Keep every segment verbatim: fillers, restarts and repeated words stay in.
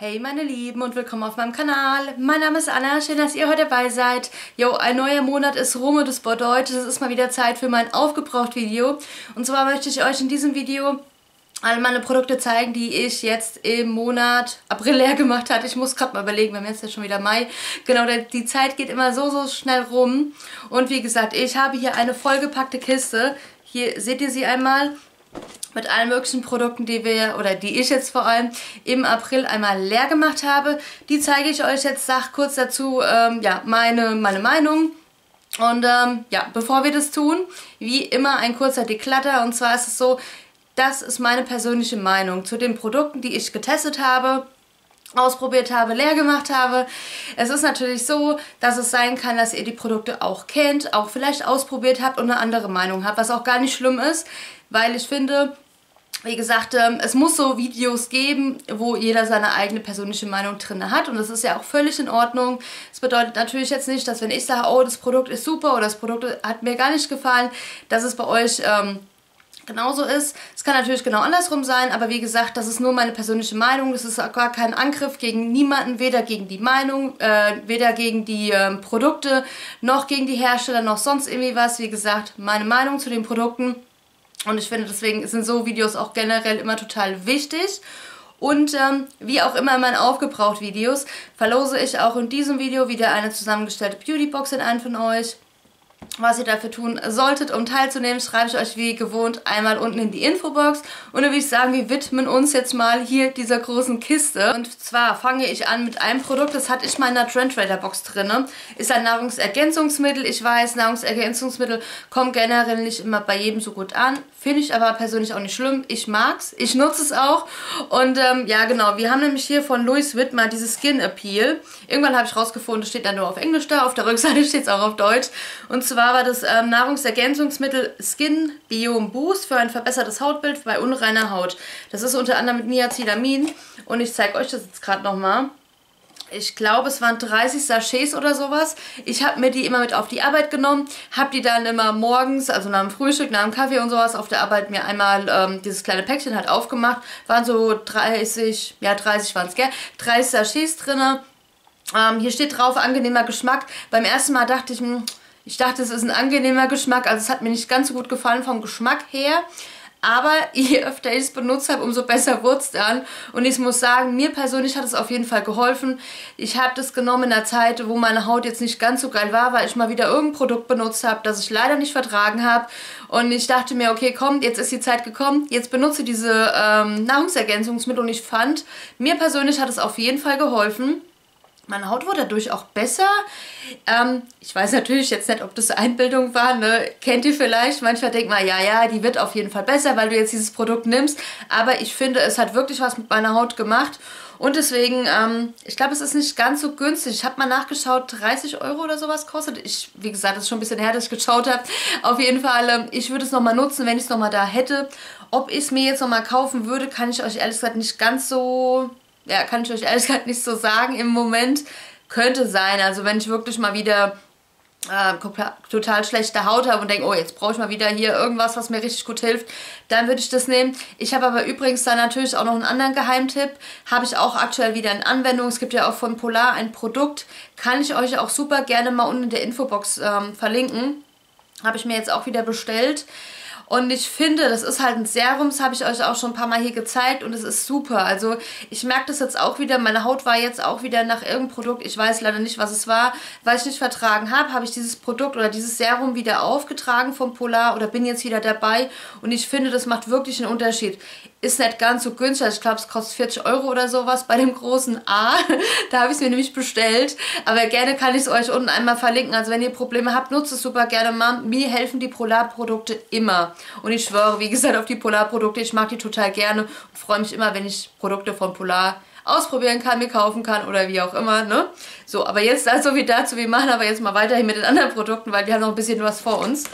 Hey meine Lieben und willkommen auf meinem Kanal. Mein Name ist Anna, schön, dass ihr heute dabei seid. Jo, ein neuer Monat ist rum und das bedeutet, es ist mal wieder Zeit für mein Aufgebraucht-Video. Und zwar möchte ich euch in diesem Video alle meine Produkte zeigen, die ich jetzt im Monat April leer gemacht habe. Ich muss gerade mal überlegen, wir haben jetzt ja schon wieder Mai. Genau, die Zeit geht immer so, so schnell rum. Und wie gesagt, ich habe hier eine vollgepackte Kiste. Hier seht ihr sie einmal. Mit allen möglichen Produkten, die wir, oder die ich jetzt vor allem im April einmal leer gemacht habe. Die zeige ich euch jetzt, sag kurz dazu, ähm, ja, meine, meine Meinung. Und ähm, ja, bevor wir das tun, wie immer ein kurzer Deklatter. Und zwar ist es so, das ist meine persönliche Meinung zu den Produkten, die ich getestet habe, ausprobiert habe, leer gemacht habe. Es ist natürlich so, dass es sein kann, dass ihr die Produkte auch kennt, auch vielleicht ausprobiert habt und eine andere Meinung habt, was auch gar nicht schlimm ist, weil ich finde, wie gesagt, es muss so Videos geben, wo jeder seine eigene persönliche Meinung drin hat und das ist ja auch völlig in Ordnung. Das bedeutet natürlich jetzt nicht, dass wenn ich sage, oh, das Produkt ist super oder das Produkt hat mir gar nicht gefallen, dass es bei euch ähm, genauso ist. Es kann natürlich genau andersrum sein, aber wie gesagt, das ist nur meine persönliche Meinung. Das ist auch gar kein Angriff gegen niemanden, weder gegen die Meinung, äh, weder gegen die ähm, Produkte, noch gegen die Hersteller, noch sonst irgendwie was. Wie gesagt, meine Meinung zu den Produkten. Und ich finde, deswegen sind so Videos auch generell immer total wichtig. Und ähm, wie auch immer in meinen Aufgebraucht-Videos verlose ich auch in diesem Video wieder eine zusammengestellte Beautybox in einen von euch. Was ihr dafür tun solltet, um teilzunehmen, schreibe ich euch wie gewohnt einmal unten in die Infobox. Und dann würde ich sagen, wir widmen uns jetzt mal hier dieser großen Kiste. Und zwar fange ich an mit einem Produkt, das hatte ich mal in der Trendrader Box drin. Ist ein Nahrungsergänzungsmittel. Ich weiß, Nahrungsergänzungsmittel kommen generell nicht immer bei jedem so gut an. Finde ich aber persönlich auch nicht schlimm. Ich mag's. Ich nutze es auch. Und ähm, ja genau, wir haben nämlich hier von Louise Whitmer dieses Skin Appeal. Irgendwann habe ich rausgefunden, das steht dann nur auf Englisch da. Auf der Rückseite steht es auch auf Deutsch. Und zwar war das ähm, Nahrungsergänzungsmittel Skin Biome Boost für ein verbessertes Hautbild bei unreiner Haut. Das ist unter anderem mit Niacinamid und ich zeige euch das jetzt gerade nochmal. Ich glaube, es waren dreißig Sachets oder sowas. Ich habe mir die immer mit auf die Arbeit genommen, habe die dann immer morgens, also nach dem Frühstück, nach dem Kaffee und sowas, auf der Arbeit mir einmal ähm, dieses kleine Päckchen halt aufgemacht. Waren so dreißig, ja dreißig waren es, gell? dreißig Sachets drin. Ähm, hier steht drauf, angenehmer Geschmack. Beim ersten Mal dachte ich, hm, Ich dachte, es ist ein angenehmer Geschmack, also es hat mir nicht ganz so gut gefallen vom Geschmack her. Aber je öfter ich es benutzt habe, umso besser wurde es dann. Und ich muss sagen, mir persönlich hat es auf jeden Fall geholfen. Ich habe das genommen in einer Zeit, wo meine Haut jetzt nicht ganz so geil war, weil ich mal wieder irgendein Produkt benutzt habe, das ich leider nicht vertragen habe. Und ich dachte mir, okay, komm, jetzt ist die Zeit gekommen, jetzt benutze diese ähm, Nahrungsergänzungsmittel. Und ich fand, mir persönlich hat es auf jeden Fall geholfen. Meine Haut wurde dadurch auch besser. Ähm, ich weiß natürlich jetzt nicht, ob das Einbildung war, ne? Kennt ihr vielleicht? Manchmal denkt man, ja, ja, die wird auf jeden Fall besser, weil du jetzt dieses Produkt nimmst. Aber ich finde, es hat wirklich was mit meiner Haut gemacht. Und deswegen, ähm, ich glaube, es ist nicht ganz so günstig. Ich habe mal nachgeschaut, dreißig Euro oder sowas kostet. Ich, wie gesagt, das ist schon ein bisschen her, dass ich geschaut habe. Auf jeden Fall, ähm, ich würde es nochmal nutzen, wenn ich es nochmal da hätte. Ob ich es mir jetzt nochmal kaufen würde, kann ich euch ehrlich gesagt nicht ganz so... Ja, kann ich euch ehrlich gesagt nicht so sagen. Im Moment könnte sein. Also wenn ich wirklich mal wieder äh, total schlechte Haut habe und denke, oh, jetzt brauche ich mal wieder hier irgendwas, was mir richtig gut hilft, dann würde ich das nehmen. Ich habe aber übrigens dann natürlich auch noch einen anderen Geheimtipp. Habe ich auch aktuell wieder in Anwendung. Es gibt ja auch von Polar ein Produkt. Kann ich euch auch super gerne mal unten in der Infobox ähm, verlinken. Habe ich mir jetzt auch wieder bestellt. Und ich finde, das ist halt ein Serum, das habe ich euch auch schon ein paar Mal hier gezeigt und es ist super. Also ich merke das jetzt auch wieder, meine Haut war jetzt auch wieder nach irgendeinem Produkt, ich weiß leider nicht, was es war, weil ich nicht vertragen habe, habe ich dieses Produkt oder dieses Serum wieder aufgetragen vom Polar oder bin jetzt wieder dabei und ich finde, das macht wirklich einen Unterschied. Ist nicht ganz so günstig, ich glaube, es kostet vierzig Euro oder sowas bei dem großen A. Da habe ich es mir nämlich bestellt. Aber gerne kann ich es euch unten einmal verlinken. Also wenn ihr Probleme habt, nutzt es super gerne mal. Mir helfen die Polar-Produkte immer. Und ich schwöre, wie gesagt, auf die Polar-Produkte. Ich mag die total gerne und freue mich immer, wenn ich Produkte von Polar ausprobieren kann, mir kaufen kann oder wie auch immer, ne? So, aber jetzt also wie dazu. Wir machen aber jetzt mal weiterhin mit den anderen Produkten, weil wir haben noch ein bisschen was vor uns.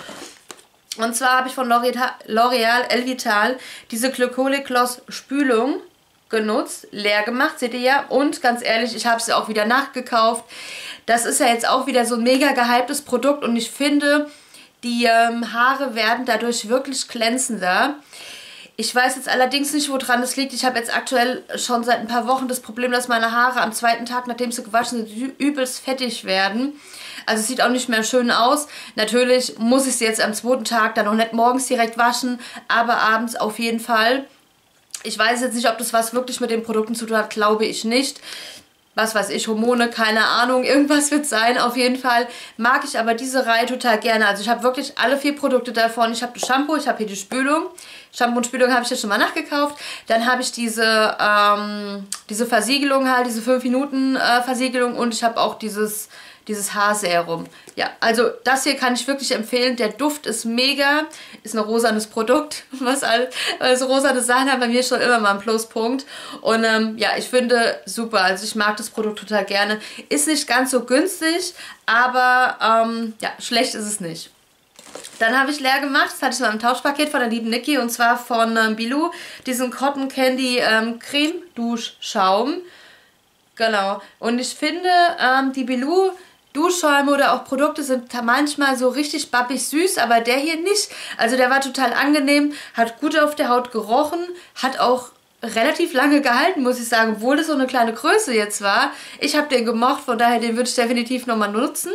Und zwar habe ich von L'Oreal Elvital diese Glycolic Gloss Spülung genutzt, leer gemacht, seht ihr ja. Und ganz ehrlich, ich habe sie auch wieder nachgekauft. Das ist ja jetzt auch wieder so ein mega gehyptes Produkt und ich finde, die ähm, Haare werden dadurch wirklich glänzender. Ich weiß jetzt allerdings nicht, woran das liegt. Ich habe jetzt aktuell schon seit ein paar Wochen das Problem, dass meine Haare am zweiten Tag, nachdem sie gewaschen sind, übelst fettig werden. Also es sieht auch nicht mehr schön aus. Natürlich muss ich sie jetzt am zweiten Tag dann noch nicht morgens direkt waschen, aber abends auf jeden Fall. Ich weiß jetzt nicht, ob das was wirklich mit den Produkten zu tun hat, glaube ich nicht. Was weiß ich, Hormone, keine Ahnung, irgendwas wird sein. Auf jeden Fall mag ich aber diese Reihe total gerne. Also ich habe wirklich alle vier Produkte davon. Ich habe das Shampoo, ich habe hier die Spülung. Shampoo und Spülung habe ich ja schon mal nachgekauft. Dann habe ich diese, ähm, diese Versiegelung halt, diese fünf Minuten äh, Versiegelung und ich habe auch dieses... dieses Haarserum. Ja, also das hier kann ich wirklich empfehlen. Der Duft ist mega. Ist ein rosanes Produkt. Was alles, also rosane Sachen haben bei mir schon immer mal einen Pluspunkt. Und ähm, ja, ich finde super. Also ich mag das Produkt total gerne. Ist nicht ganz so günstig, aber ähm, ja, schlecht ist es nicht. Dann habe ich leer gemacht, das hatte ich mal im Tauschpaket von der lieben Niki und zwar von ähm, Bilou, diesen Cotton Candy ähm, Creme Duschschaum. Genau. Und ich finde, ähm, die Bilou Duschschäume oder auch Produkte sind manchmal so richtig bappig süß, aber der hier nicht. Also der war total angenehm, hat gut auf der Haut gerochen, hat auch relativ lange gehalten, muss ich sagen, obwohl das so eine kleine Größe jetzt war. Ich habe den gemocht, von daher den würde ich definitiv nochmal nutzen.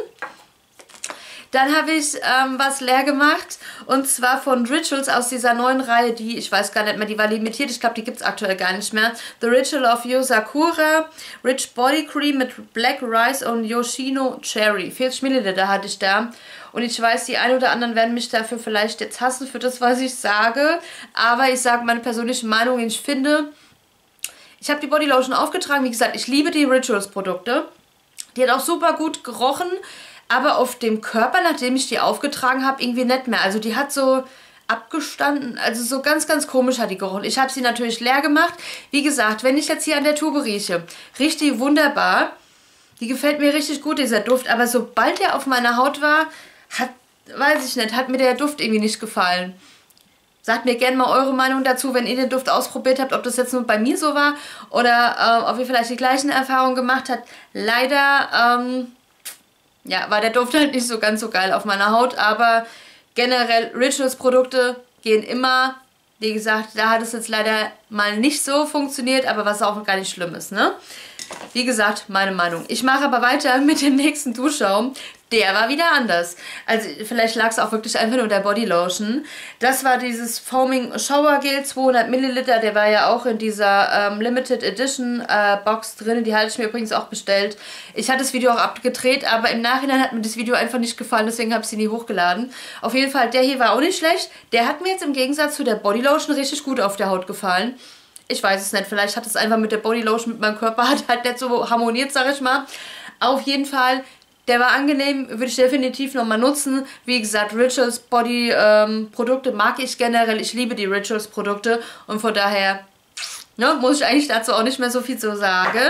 Dann habe ich ähm, was leer gemacht und zwar von Rituals aus dieser neuen Reihe, die, ich weiß gar nicht mehr, die war limitiert, ich glaube, die gibt es aktuell gar nicht mehr. The Ritual of Yosakura Rich Body Cream mit Black Rice und Yoshino Cherry. vierzig Milliliter hatte ich da. Und ich weiß, die einen oder anderen werden mich dafür vielleicht jetzt hassen für das, was ich sage. Aber ich sage meine persönliche Meinung, ich finde, ich habe die Bodylotion aufgetragen. Wie gesagt, ich liebe die Rituals Produkte. Die hat auch super gut gerochen. Aber auf dem Körper, nachdem ich die aufgetragen habe, irgendwie nicht mehr. Also die hat so abgestanden, also so ganz, ganz komisch hat die gerochen. Ich habe sie natürlich leer gemacht. Wie gesagt, wenn ich jetzt hier an der Tube rieche, riecht die wunderbar. Die gefällt mir richtig gut, dieser Duft. Aber sobald der auf meiner Haut war, hat, weiß ich nicht, hat mir der Duft irgendwie nicht gefallen. Sagt mir gerne mal eure Meinung dazu, wenn ihr den Duft ausprobiert habt, ob das jetzt nur bei mir so war oder äh, ob ihr vielleicht die gleichen Erfahrungen gemacht habt. Leider, ähm... ja, war der Duft halt nicht so ganz so geil auf meiner Haut, aber generell Rituals-Produkte gehen immer. Wie gesagt, da hat es jetzt leider mal nicht so funktioniert, aber was auch gar nicht schlimm ist, ne? Wie gesagt, meine Meinung. Ich mache aber weiter mit dem nächsten Duschschaum. Der war wieder anders. Also vielleicht lag es auch wirklich einfach nur der Bodylotion. Das war dieses Foaming Shower Gel, zweihundert Milliliter. Der war ja auch in dieser ähm, Limited Edition äh, Box drin. Die hatte ich mir übrigens auch bestellt. Ich hatte das Video auch abgedreht, aber im Nachhinein hat mir das Video einfach nicht gefallen. Deswegen habe ich sie nie hochgeladen. Auf jeden Fall, der hier war auch nicht schlecht. Der hat mir jetzt im Gegensatz zu der Bodylotion richtig gut auf der Haut gefallen. Ich weiß es nicht. Vielleicht hat es einfach mit der Bodylotion, mit meinem Körper hat halt nicht so harmoniert, sag ich mal. Auf jeden Fall... der war angenehm, würde ich definitiv nochmal nutzen. Wie gesagt, Rituals Body ähm, Produkte mag ich generell. Ich liebe die Rituals Produkte und von daher ne, muss ich eigentlich dazu auch nicht mehr so viel zu sagen.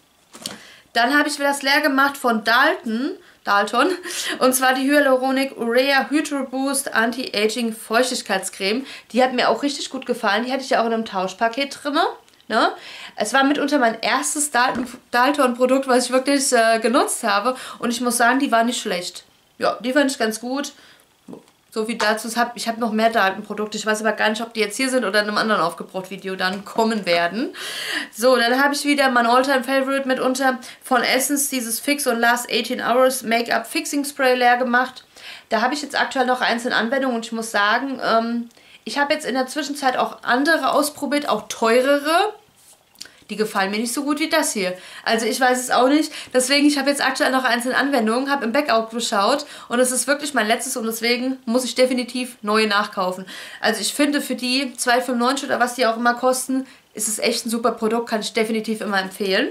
Dann habe ich wieder das leer gemacht von Dalton. Dalton. Und zwar die Hyaluronic Urea Hydro Boost Anti-Aging Feuchtigkeitscreme. Die hat mir auch richtig gut gefallen. Die hatte ich ja auch in einem Tauschpaket drin. Ne? Es war mitunter mein erstes Dalton-Produkt, was ich wirklich äh, genutzt habe. Und ich muss sagen, die war nicht schlecht. Ja, die fand ich ganz gut. So viel dazu. Ich habe noch mehr Dalton-Produkte. Ich weiß aber gar nicht, ob die jetzt hier sind oder in einem anderen Aufgebraucht-Video dann kommen werden. So, dann habe ich wieder mein All-Time-Favorite mitunter von Essence, dieses Fix und Last achtzehn Hours Make-up Fixing Spray leer gemacht. Da habe ich jetzt aktuell noch eins in Anwendung und ich muss sagen, ähm, ich habe jetzt in der Zwischenzeit auch andere ausprobiert, auch teurere. Die gefallen mir nicht so gut wie das hier. Also ich weiß es auch nicht. Deswegen, ich habe jetzt aktuell noch eins in Anwendung, habe im Backout geschaut und es ist wirklich mein letztes und deswegen muss ich definitiv neue nachkaufen. Also ich finde für die zwei fünfundneunzig oder was die auch immer kosten, ist es echt ein super Produkt, kann ich definitiv immer empfehlen.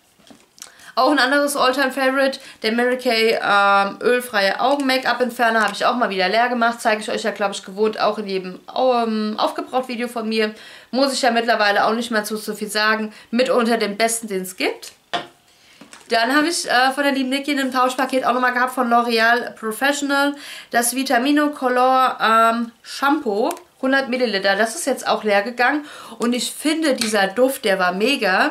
Auch ein anderes All-Time-Favorite, der Mary Kay ähm, ölfreie Augen-Make-up-Entferner, habe ich auch mal wieder leer gemacht. Zeige ich euch ja, glaube ich, gewohnt auch in jedem ähm, Aufgebraucht-Video von mir. Muss ich ja mittlerweile auch nicht mehr zu so viel sagen. Mitunter den besten, den es gibt. Dann habe ich äh, von der lieben Niki in einem Tauschpaket auch nochmal gehabt von L'Oreal Professional das Vitamino Color ähm, Shampoo. hundert Milliliter. Das ist jetzt auch leer gegangen. Und ich finde, dieser Duft, der war mega.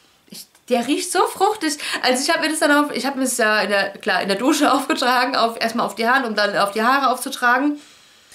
Der riecht so fruchtig. Also ich habe mir das dann auf, ich habe mir das ja in der, klar, in der Dusche aufgetragen, auf, erstmal auf die Hand, um dann auf die Haare aufzutragen.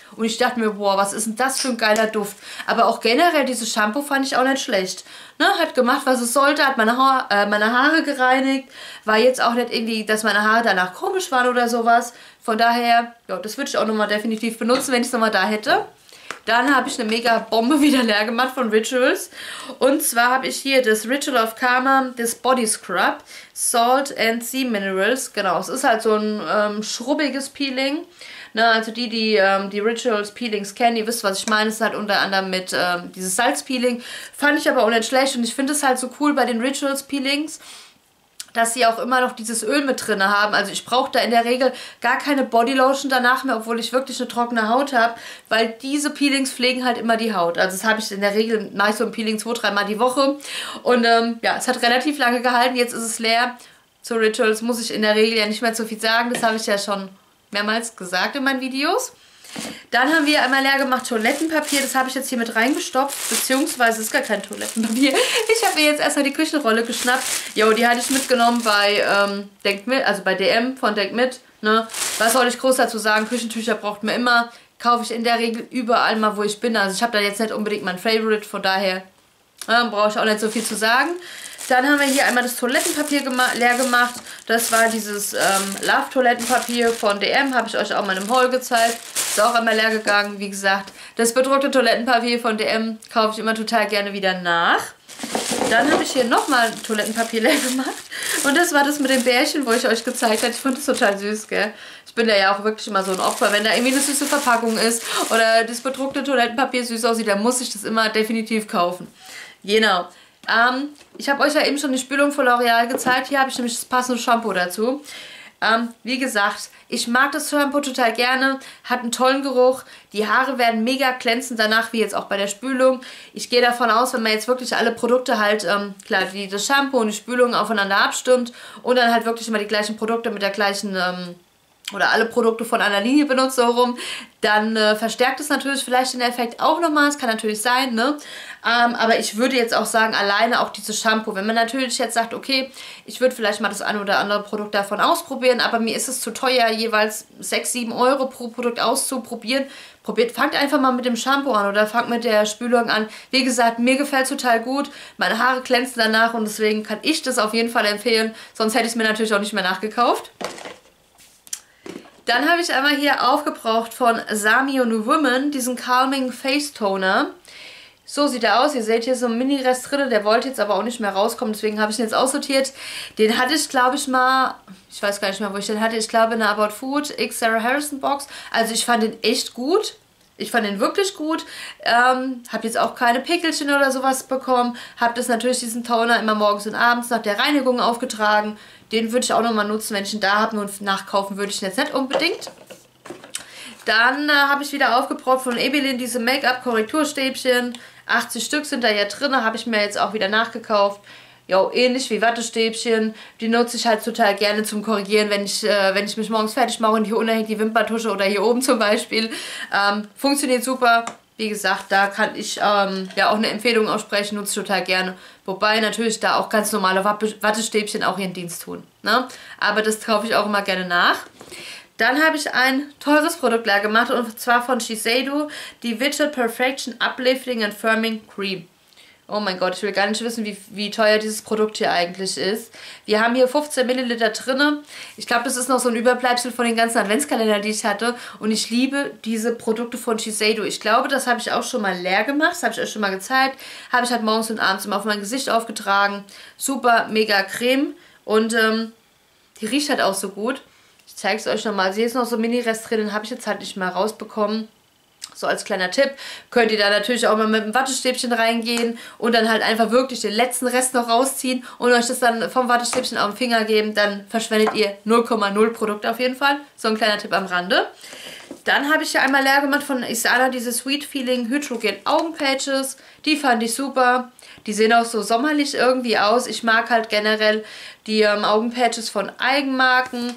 Und ich dachte mir, boah, was ist denn das für ein geiler Duft. Aber auch generell, dieses Shampoo fand ich auch nicht schlecht. Ne, hat gemacht, was es sollte, hat meine, ha äh, meine Haare gereinigt. War jetzt auch nicht irgendwie, dass meine Haare danach komisch waren oder sowas. Von daher, ja, das würde ich auch nochmal definitiv benutzen, wenn ich es nochmal da hätte. Dann habe ich eine mega Bombe wieder leer gemacht von Rituals. Und zwar habe ich hier das Ritual of Karma, das Body Scrub, Salt and Sea Minerals. Genau, es ist halt so ein ähm, schrubbiges Peeling. Ne, also die, die ähm, die Rituals Peelings kennen, ihr wisst, was ich meine. Es ist halt unter anderem mit ähm, dieses Salzpeeling. Fand ich aber auch nicht schlecht und ich finde es halt so cool bei den Rituals Peelings, dass sie auch immer noch dieses Öl mit drin haben. Also ich brauche da in der Regel gar keine Bodylotion danach mehr, obwohl ich wirklich eine trockene Haut habe, weil diese Peelings pflegen halt immer die Haut. Also das habe ich in der Regel, mache ich so ein Peeling zwei, dreimal die Woche. Und ähm, ja, es hat relativ lange gehalten, jetzt ist es leer. Zu Rituals muss ich in der Regel ja nicht mehr so viel sagen, das habe ich ja schon mehrmals gesagt in meinen Videos. Dann haben wir einmal leer gemacht Toilettenpapier. Das habe ich jetzt hier mit reingestopft. Beziehungsweise es ist gar kein Toilettenpapier. Ich habe mir jetzt erstmal die Küchenrolle geschnappt. Jo, die hatte ich mitgenommen bei ähm, Denkt mit, also bei D M von Denkt mit. Ne? Was soll ich groß dazu sagen? Küchentücher braucht man immer. Kaufe ich in der Regel überall mal, wo ich bin. Also ich habe da jetzt nicht unbedingt mein Favorite. Von daher ja, brauche ich auch nicht so viel zu sagen. Dann haben wir hier einmal das Toilettenpapier gema leer gemacht. Das war dieses ähm, Love-Toilettenpapier von D M. Habe ich euch auch mal im Haul gezeigt. Ist auch einmal leer gegangen. Wie gesagt, das bedruckte Toilettenpapier von D M kaufe ich immer total gerne wieder nach. Dann habe ich hier nochmal Toilettenpapier leer gemacht. Und das war das mit dem Bärchen, wo ich euch gezeigt habe. Ich fand das total süß, gell? Ich bin da ja auch wirklich immer so ein Opfer. Wenn da irgendwie eine süße Verpackung ist oder das bedruckte Toilettenpapier süß aussieht, dann muss ich das immer definitiv kaufen. Genau. Ähm, ich habe euch ja eben schon die Spülung von L'Oreal gezeigt. Hier habe ich nämlich das passende Shampoo dazu. Ähm, wie gesagt, ich mag das Shampoo total gerne. Hat einen tollen Geruch. Die Haare werden mega glänzend danach, wie jetzt auch bei der Spülung. Ich gehe davon aus, wenn man jetzt wirklich alle Produkte halt, ähm, klar, die, das Shampoo und die Spülung aufeinander abstimmt und dann halt wirklich immer die gleichen Produkte mit der gleichen... Ähm, oder alle Produkte von einer Linie benutzt, so rum, dann äh, verstärkt es natürlich vielleicht den Effekt auch nochmal. Es kann natürlich sein, ne? Ähm, aber ich würde jetzt auch sagen, alleine auch dieses Shampoo. Wenn man natürlich jetzt sagt, okay, ich würde vielleicht mal das eine oder andere Produkt davon ausprobieren, aber mir ist es zu teuer, jeweils sechs, sieben Euro pro Produkt auszuprobieren. Probiert, fangt einfach mal mit dem Shampoo an oder fangt mit der Spülung an. Wie gesagt, mir gefällt es total gut. Meine Haare glänzen danach und deswegen kann ich das auf jeden Fall empfehlen. Sonst hätte ich es mir natürlich auch nicht mehr nachgekauft. Dann habe ich einmal hier aufgebraucht von Samio New Woman diesen Calming Face Toner. So sieht er aus. Ihr seht hier so einen Mini-Rest drin. Der wollte jetzt aber auch nicht mehr rauskommen. Deswegen habe ich ihn jetzt aussortiert. Den hatte ich, glaube ich, mal... Ich weiß gar nicht mehr, wo ich den hatte. Ich glaube, in der About Food X Sarah Harrison Box. Also ich fand den echt gut. Ich fand den wirklich gut. Ähm, habe jetzt auch keine Pickelchen oder sowas bekommen. Habe das natürlich, diesen Toner, immer morgens und abends nach der Reinigung aufgetragen. Den würde ich auch nochmal nutzen, wenn ich ihn da habe. Nur nachkaufen würde ich ihn jetzt nicht unbedingt. Dann äh, habe ich wieder aufgebraucht von Ebelin diese Make-up-Korrekturstäbchen. achtzig Stück sind da ja drin. Habe ich mir jetzt auch wieder nachgekauft. Jo, ähnlich wie Wattestäbchen. Die nutze ich halt total gerne zum Korrigieren, wenn ich, äh, wenn ich mich morgens fertig mache und hier unten hängt die Wimperntusche oder hier oben zum Beispiel. Ähm, funktioniert super. Wie gesagt, da kann ich ähm, ja auch eine Empfehlung aussprechen, nutze ich total gerne. Wobei natürlich da auch ganz normale Wattestäbchen auch ihren Dienst tun. Ne? Aber das kaufe ich auch immer gerne nach. Dann habe ich ein teures Produkt leer gemacht und zwar von Shiseido, die Widget Perfection Uplifting and Firming Cream. Oh mein Gott, ich will gar nicht wissen, wie, wie teuer dieses Produkt hier eigentlich ist. Wir haben hier fünfzehn Milliliter drin. Ich glaube, das ist noch so ein Überbleibsel von den ganzen Adventskalendern, die ich hatte. Und ich liebe diese Produkte von Shiseido. Ich glaube, das habe ich auch schon mal leer gemacht. Das habe ich euch schon mal gezeigt. Habe ich halt morgens und abends immer auf mein Gesicht aufgetragen. Super, mega Creme. Und ähm, die riecht halt auch so gut. Ich zeige es euch nochmal. Hier ist noch so ein Mini-Rest drin, den habe ich jetzt halt nicht mal rausbekommen. So als kleiner Tipp, könnt ihr da natürlich auch mal mit dem Wattestäbchen reingehen und dann halt einfach wirklich den letzten Rest noch rausziehen und euch das dann vom Wattestäbchen auf den Finger geben. Dann verschwendet ihr null Komma null Produkt auf jeden Fall. So ein kleiner Tipp am Rande. Dann habe ich hier einmal leer gemacht von Isana diese Sweet Feeling Hydrogen Augenpatches. Die fand ich super. Die sehen auch so sommerlich irgendwie aus. Ich mag halt generell die ähm, Augenpatches von Eigenmarken.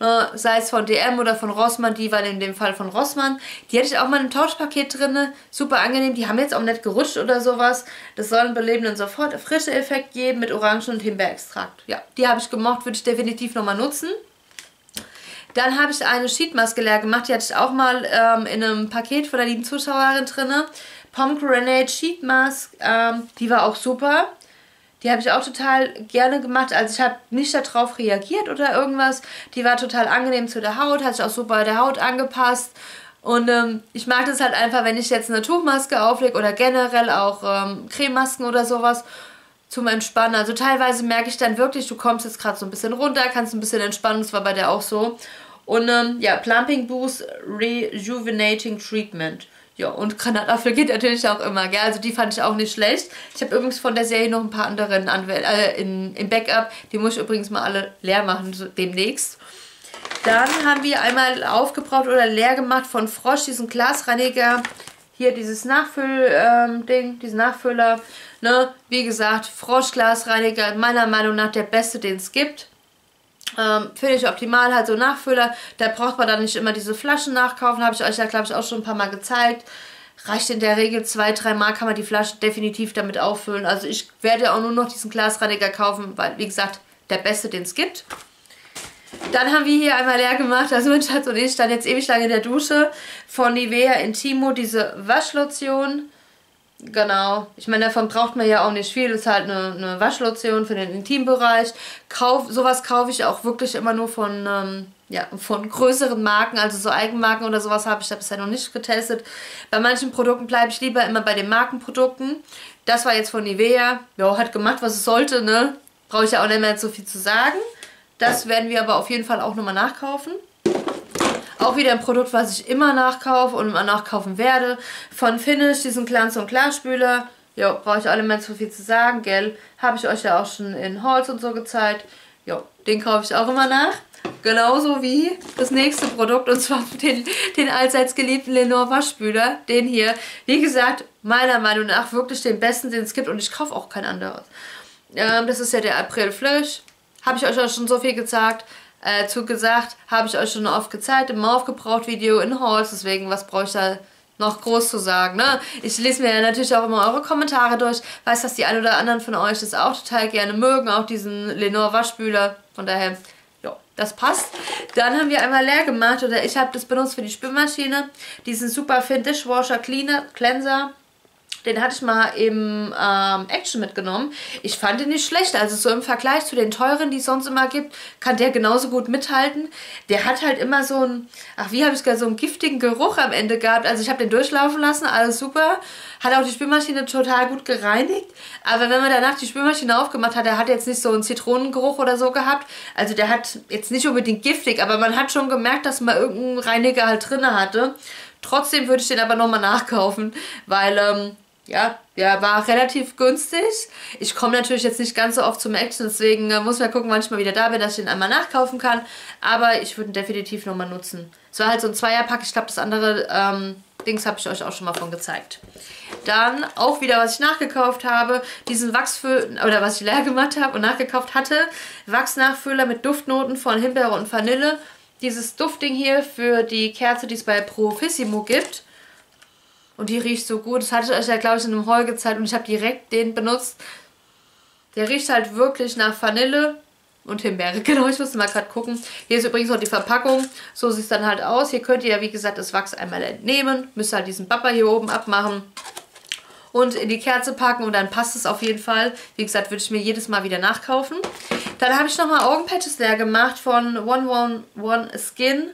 Sei es von D M oder von Rossmann, die waren in dem Fall von Rossmann. Die hatte ich auch mal im Tauschpaket drin, super angenehm. Die haben jetzt auch nicht gerutscht oder sowas. Das soll einen belebenden sofort frische Effekt geben mit Orangen- und Himbeerextrakt. Ja, die habe ich gemocht, würde ich definitiv nochmal nutzen. Dann habe ich eine Sheetmaske leer gemacht. Die hatte ich auch mal ähm, in einem Paket von der lieben Zuschauerin drin. Pomegranate Sheet Mask. Ähm, die war auch super. Die habe ich auch total gerne gemacht. Also ich habe nicht darauf reagiert oder irgendwas. Die war total angenehm zu der Haut. Hat sich auch super der Haut angepasst. Und ähm, ich mag das halt einfach, wenn ich jetzt eine Tuchmaske auflege oder generell auch ähm, Crememasken oder sowas zum Entspannen. Also teilweise merke ich dann wirklich, du kommst jetzt gerade so ein bisschen runter, kannst ein bisschen entspannen. Das war bei der auch so. Und ähm, ja, Plumping Boost Rejuvenating Treatment. Ja, und Granatapfel geht natürlich auch immer, gell? Also die fand ich auch nicht schlecht. Ich habe übrigens von der Serie noch ein paar andere in, äh, in, im Backup. Die muss ich übrigens mal alle leer machen, so demnächst. Dann haben wir einmal aufgebraucht oder leer gemacht von Frosch, diesen Glasreiniger. Hier dieses Nachfüll-Ding, ähm, diesen Nachfüller. Ne? Wie gesagt, Frosch-Glasreiniger, meiner Meinung nach der beste, den es gibt. Ähm, Finde ich optimal, halt so Nachfüller. Da braucht man dann nicht immer diese Flaschen nachkaufen. Habe ich euch ja, glaube ich, auch schon ein paar Mal gezeigt. Reicht in der Regel zwei, drei Mal, kann man die Flaschen definitiv damit auffüllen. Also ich werde auch nur noch diesen Glasreiniger kaufen, weil, wie gesagt, der beste, den es gibt. Dann haben wir hier einmal leer gemacht, also mein Schatz und ich standen jetzt ewig lange in der Dusche, von Nivea Intimo, diese Waschlotion. Genau, ich meine, davon braucht man ja auch nicht viel, das ist halt eine, eine Waschlotion für den Intimbereich. Kauf, sowas kaufe ich auch wirklich immer nur von, ähm, ja, von größeren Marken, also so Eigenmarken oder sowas habe ich da bisher noch nicht getestet. Bei manchen Produkten bleibe ich lieber immer bei den Markenprodukten. Das war jetzt von Nivea, ja, hat gemacht, was es sollte, ne? Brauche ich ja auch nicht mehr so viel zu sagen. Das werden wir aber auf jeden Fall auch nochmal nachkaufen. Auch wieder ein Produkt, was ich immer nachkaufe und immer nachkaufen werde. Von Finish, diesen Glanz- und Klarspüler. Jo, brauche ich auch nicht mehr so viel zu sagen, gell? Habe ich euch ja auch schon in Hauls und so gezeigt. Jo, den kaufe ich auch immer nach. Genauso wie das nächste Produkt, und zwar den, den allseits geliebten Lenor Waschspüler. Den hier, wie gesagt, meiner Meinung nach wirklich den besten, den es gibt. Und ich kaufe auch kein anderes. Ähm, das ist ja der April Flush. Habe ich euch auch schon so viel gesagt, äh, zugesagt, habe ich euch schon oft gezeigt im Aufgebraucht-Video in Hauls, deswegen, was brauche ich da noch groß zu sagen, ne? Ich lese mir ja natürlich auch immer eure Kommentare durch, weiß, dass die ein oder anderen von euch das auch total gerne mögen, auch diesen Lenor Waschspüler, von daher, ja, das passt. Dann haben wir einmal leer gemacht, oder ich habe das benutzt für die Spülmaschine, diesen Superfin Dishwasher Cleaner, Cleanser. Den hatte ich mal im ähm, Action mitgenommen. Ich fand den nicht schlecht. Also so im Vergleich zu den teuren, die es sonst immer gibt, kann der genauso gut mithalten. Der hat halt immer so einen, ach wie habe ich gesagt, so einen giftigen Geruch am Ende gehabt. Also ich habe den durchlaufen lassen, alles super. Hat auch die Spülmaschine total gut gereinigt. Aber wenn man danach die Spülmaschine aufgemacht hat, der hat jetzt nicht so einen Zitronengeruch oder so gehabt. Also der hat jetzt nicht unbedingt giftig, aber man hat schon gemerkt, dass man irgendeinen Reiniger halt drin hatte. Trotzdem würde ich den aber nochmal nachkaufen, weil, ähm, ja, der war relativ günstig. Ich komme natürlich jetzt nicht ganz so oft zum Action, deswegen äh, muss man gucken, wann ich mal wieder da bin, dass ich den einmal nachkaufen kann. Aber ich würde ihn definitiv nochmal nutzen. Es war halt so ein Zweierpack, ich glaube das andere ähm, Dings habe ich euch auch schon mal von gezeigt. Dann auch wieder, was ich nachgekauft habe, diesen Wachsfüller, oder was ich leer gemacht habe und nachgekauft hatte, Wachsnachfüller mit Duftnoten von Himbeere und Vanille. Dieses Duftding hier für die Kerze, die es bei Profissimo gibt. Und die riecht so gut. Das hatte ich euch ja, glaube ich, in einem Haul gezeigt und ich habe direkt den benutzt. Der riecht halt wirklich nach Vanille und Himbeere. Genau, ich musste mal gerade gucken. Hier ist übrigens noch die Verpackung. So sieht es dann halt aus. Hier könnt ihr ja, wie gesagt, das Wachs einmal entnehmen. Müsst halt diesen Bapper hier oben abmachen und in die Kerze packen und dann passt es auf jeden Fall. Wie gesagt, würde ich mir jedes Mal wieder nachkaufen. Dann habe ich nochmal Augenpatches leer gemacht von One One One Skin.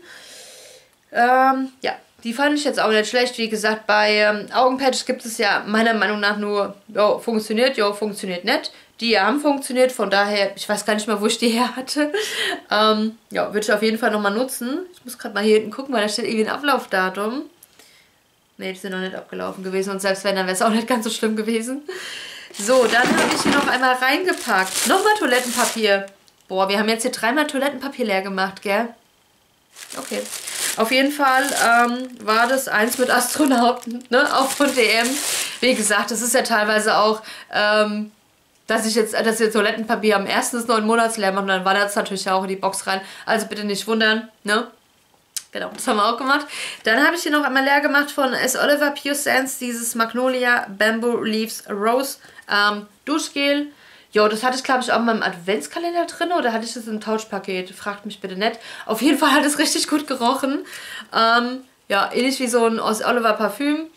Ähm, ja. Die fand ich jetzt auch nicht schlecht. Wie gesagt, bei ähm, Augenpatches gibt es ja meiner Meinung nach nur, jo, funktioniert, jo, funktioniert nicht. Die haben funktioniert, von daher, ich weiß gar nicht mehr, wo ich die her hatte. Ähm, ja, würde ich auf jeden Fall nochmal nutzen. Ich muss gerade mal hier hinten gucken, weil da steht irgendwie ein Ablaufdatum. Ne, die sind noch nicht abgelaufen gewesen und selbst wenn, dann wäre es auch nicht ganz so schlimm gewesen. So, dann habe ich hier noch einmal reingepackt. Nochmal Toilettenpapier. Boah, wir haben jetzt hier dreimal Toilettenpapier leer gemacht, gell? Okay. Auf jeden Fall ähm, war das eins mit Astronauten, ne, auch von D M. Wie gesagt, das ist ja teilweise auch, ähm, dass ich jetzt das jetzt Toilettenpapier am ersten des neuen Monats leer mache und dann war das natürlich auch in die Box rein. Also bitte nicht wundern, ne? Genau, das haben wir auch gemacht. Dann habe ich hier noch einmal leer gemacht von S. Oliver Pure Sense, dieses Magnolia Bamboo Leaves Rose ähm, Duschgel. Jo, das hatte ich, glaube ich, auch in meinem Adventskalender drin oder hatte ich das im Tauschpaket? Fragt mich bitte nicht. Auf jeden Fall hat es richtig gut gerochen. Ähm, ja, ähnlich wie so ein aus Oliver Parfüm.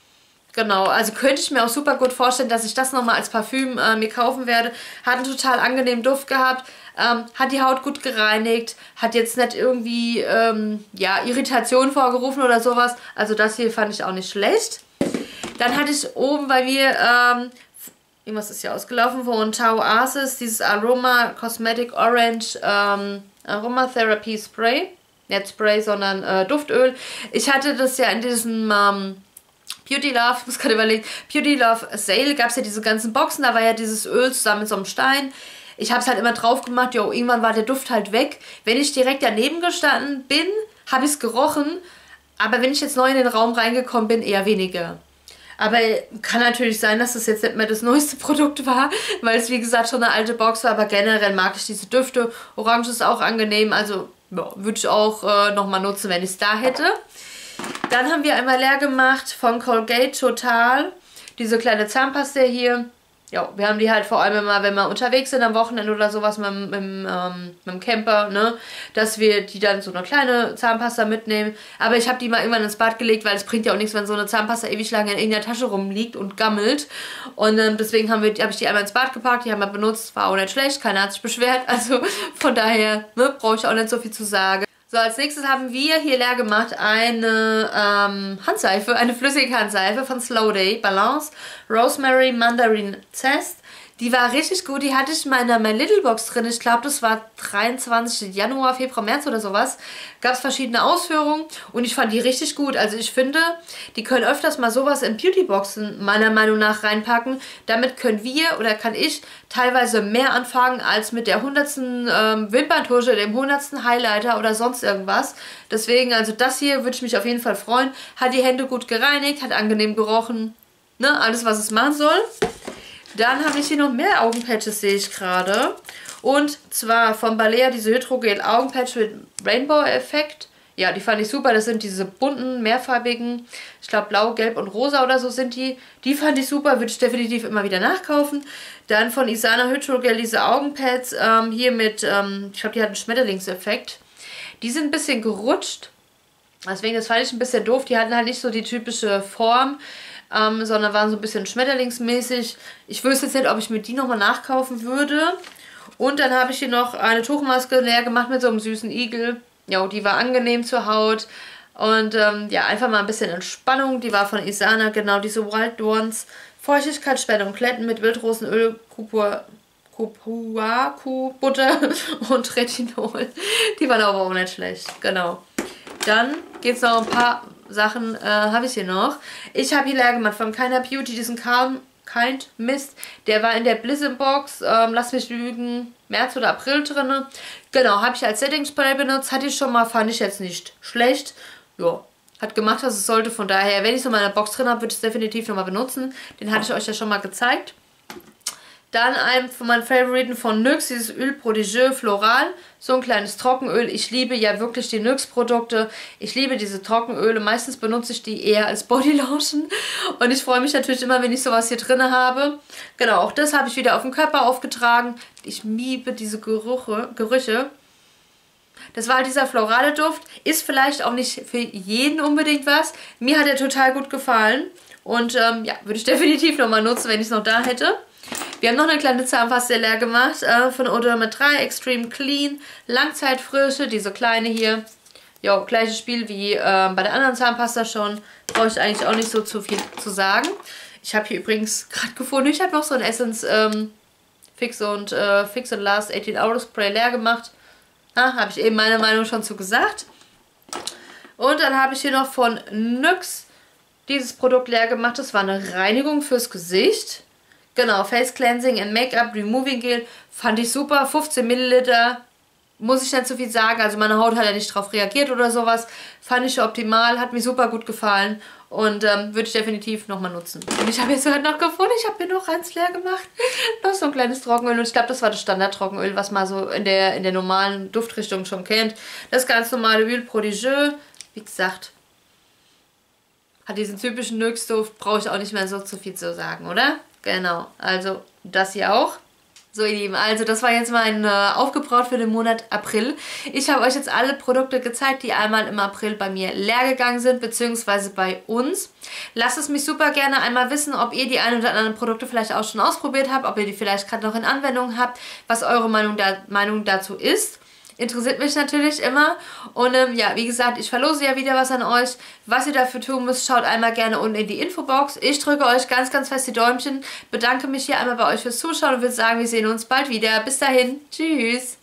Genau, also könnte ich mir auch super gut vorstellen, dass ich das nochmal als Parfüm äh, mir kaufen werde. Hat einen total angenehmen Duft gehabt, ähm, hat die Haut gut gereinigt, hat jetzt nicht irgendwie ähm, ja, Irritation vorgerufen oder sowas. Also das hier fand ich auch nicht schlecht. Dann hatte ich oben bei mir, ähm, irgendwas ist hier ausgelaufen, von Tao Oasis, dieses Aroma Cosmetic Orange ähm, Aromatherapy Spray. Nicht Spray, sondern äh, Duftöl. Ich hatte das ja in diesem... Ähm, Beauty Love, ich muss gerade überlegen, Beauty Love Sale gab es ja diese ganzen Boxen, da war ja dieses Öl zusammen mit so einem Stein. Ich habe es halt immer drauf gemacht, jo, irgendwann war der Duft halt weg. Wenn ich direkt daneben gestanden bin, habe ich es gerochen, aber wenn ich jetzt neu in den Raum reingekommen bin, eher weniger. Aber kann natürlich sein, dass das jetzt nicht mehr das neueste Produkt war, weil es wie gesagt schon eine alte Box war, aber generell mag ich diese Düfte. Orange ist auch angenehm, also ja, würde ich auch äh, nochmal nutzen, wenn ich es da hätte. Dann haben wir einmal leer gemacht von Colgate Total. Diese kleine Zahnpasta hier. Ja, wir haben die halt vor allem immer, wenn wir unterwegs sind am Wochenende oder sowas mit, mit, ähm, mit dem Camper, ne, dass wir die dann so eine kleine Zahnpasta mitnehmen. Aber ich habe die mal irgendwann ins Bad gelegt, weil es bringt ja auch nichts, wenn so eine Zahnpasta ewig lange in irgendeiner Tasche rumliegt und gammelt. Und ähm, deswegen habe hab ich die einmal ins Bad gepackt, die haben wir benutzt, war auch nicht schlecht, keiner hat sich beschwert. Also von daher ne, brauche ich auch nicht so viel zu sagen. So, als nächstes haben wir hier leer gemacht eine ähm, Handseife, eine flüssige Handseife von Slow Day Balance Rosemary Mandarin Zest. Die war richtig gut, die hatte ich in meiner My Little Box drin. Ich glaube, das war dreiundzwanzigster Januar, Februar, März oder sowas. Gab es verschiedene Ausführungen und ich fand die richtig gut. Also ich finde, die können öfters mal sowas in Beautyboxen meiner Meinung nach reinpacken. Damit können wir oder kann ich teilweise mehr anfangen als mit der hundertsten Ähm, Wimperntusche, dem hundertsten Highlighter oder sonst irgendwas. Deswegen, also das hier würde ich mich auf jeden Fall freuen. Hat die Hände gut gereinigt, hat angenehm gerochen. Ne, alles, was es machen soll. Dann habe ich hier noch mehr Augenpatches, sehe ich gerade. Und zwar von Balea diese Hydrogel Augenpatch mit Rainbow-Effekt. Ja, die fand ich super. Das sind diese bunten, mehrfarbigen. Ich glaube blau, gelb und rosa oder so sind die. Die fand ich super. Würde ich definitiv immer wieder nachkaufen. Dann von Isana Hydrogel diese Augenpads. Ähm, hier mit, ähm, ich glaube die hat einen Schmetterlingseffekt. Die sind ein bisschen gerutscht. Deswegen, das fand ich ein bisschen doof. Die hatten halt nicht so die typische Form. Ähm, sondern waren so ein bisschen schmetterlingsmäßig. Ich wüsste jetzt nicht, ob ich mir die nochmal nachkaufen würde. Und dann habe ich hier noch eine Tuchmaske leer gemacht mit so einem süßen Igel. Ja, die war angenehm zur Haut. Und ähm, ja, einfach mal ein bisschen Entspannung. Die war von Isana, genau diese Wild Ones. Feuchtigkeitsspende und Kletten mit Wildrosenöl, Kupur, Kupuaku, Butter und Retinol. Die waren aber auch nicht schlecht, genau. Dann geht es noch ein paar Sachen, äh, habe ich hier noch. Ich habe hier leer gemacht von Keiner Beauty, diesen Calm Kind Mist. Der war in der Blissem Box, ähm, lass mich lügen, März oder April drin. Genau, habe ich als Setting Spray benutzt. Hatte ich schon mal, fand ich jetzt nicht schlecht. Ja, hat gemacht, was es sollte. Von daher, wenn ich es noch mal in der Box drin habe, würde ich es definitiv nochmal benutzen. Den hatte ich euch ja schon mal gezeigt. Dann ein von meinen Favoriten von N Y X, dieses Öl Prodigieux Floral. So ein kleines Trockenöl. Ich liebe ja wirklich die N Y X-Produkte. Ich liebe diese Trockenöle. Meistens benutze ich die eher als Bodylotion. Und ich freue mich natürlich immer, wenn ich sowas hier drin habe. Genau, auch das habe ich wieder auf den Körper aufgetragen. Ich liebe diese Gerüche. Gerüche. Das war halt dieser florale Duft. Ist vielleicht auch nicht für jeden unbedingt was. Mir hat er total gut gefallen. Und ähm, ja, würde ich definitiv nochmal nutzen, wenn ich es noch da hätte. Wir haben noch eine kleine Zahnpasta leer gemacht äh, von Eau de drei, Extreme Clean, Langzeitfrische, diese kleine hier. Jo, gleiches Spiel wie äh, bei der anderen Zahnpasta schon. Brauche ich eigentlich auch nicht so zu viel zu sagen. Ich habe hier übrigens gerade gefunden, ich habe noch so ein Essence ähm, Fix und äh, Fix and Last achtzehn Hour Spray leer gemacht. Ah, habe ich eben meine Meinung schon zu gesagt. Und dann habe ich hier noch von N Y X dieses Produkt leer gemacht. Das war eine Reinigung fürs Gesicht. Genau, Face Cleansing and Make-up Removing Gel. Fand ich super. fünfzehn Milliliter. Muss ich nicht so viel sagen. Also meine Haut hat ja nicht drauf reagiert oder sowas. Fand ich optimal. Hat mir super gut gefallen. Und ähm, würde ich definitiv nochmal nutzen. Und ich habe jetzt heute noch gefunden. Ich habe mir noch ganz leer gemacht. Noch so ein kleines Trockenöl. Und ich glaube, das war das Standard-Trockenöl, was man so in der, in der normalen Duftrichtung schon kennt. Das ganz normale Öl Prodigieux. Wie gesagt, hat diesen typischen N Y X-Duft. Brauche ich auch nicht mehr so zu viel zu sagen, oder? Genau, also das hier auch. So ihr Lieben, also das war jetzt mein äh, Aufgebraucht für den Monat April. Ich habe euch jetzt alle Produkte gezeigt, die einmal im April bei mir leer gegangen sind, beziehungsweise bei uns. Lasst es mich super gerne einmal wissen, ob ihr die ein oder anderen Produkte vielleicht auch schon ausprobiert habt, ob ihr die vielleicht gerade noch in Anwendung habt, was eure Meinung, da, Meinung dazu ist. Interessiert mich natürlich immer. Und ähm, ja, wie gesagt, ich verlose ja wieder was an euch. Was ihr dafür tun müsst, schaut einmal gerne unten in die Infobox. Ich drücke euch ganz, ganz fest die Däumchen. Bedanke mich hier einmal bei euch fürs Zuschauen und würde sagen, wir sehen uns bald wieder. Bis dahin. Tschüss.